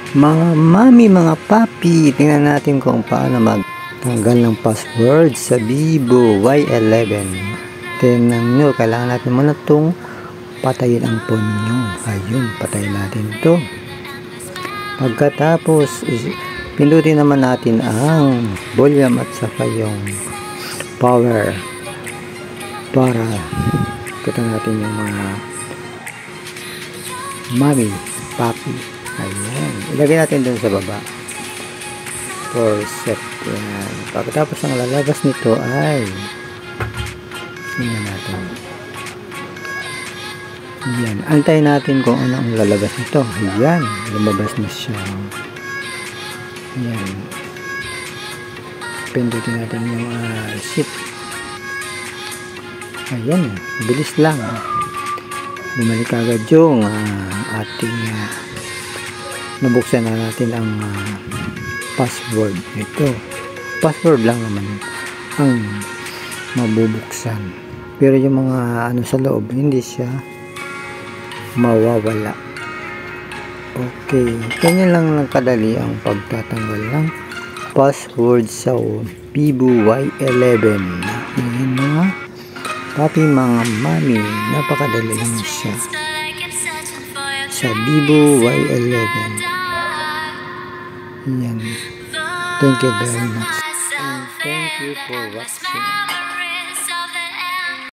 Mga mami, mga papi, tingnan natin kung paano magtanggal ng password sa Vivo Y11. Tingnan nyo, kailangan natin muna itong patayin ang phone nyo. Ayun, patayin natin ito. Pagkatapos, pindutin naman natin ang volume at saka yung power para kita natin yung mga mami, papi. Ayan, ilagay natin dun sa baba for set. Yan. Pagkatapos ang lalabas nito ay tingnan natin. Yan, antayin natin kung ano ang lalabas nito. Yan, lumabas na siya. Yan, pindutin natin yung shift. Ayan, bilis lang. Bumalik agad yung ating nabuksan na natin ang password ito. Password lang naman ang mabubuksan, pero yung mga ano sa loob hindi siya mawawala. Okay, ganyan lang ng kadali ang pagtatanggal ng password sa Vivo Y11. Ayan mga papi, mga mami, napakadali lang siya sa Vivo Y11. Yan. Thank you very much. And thank you for watching.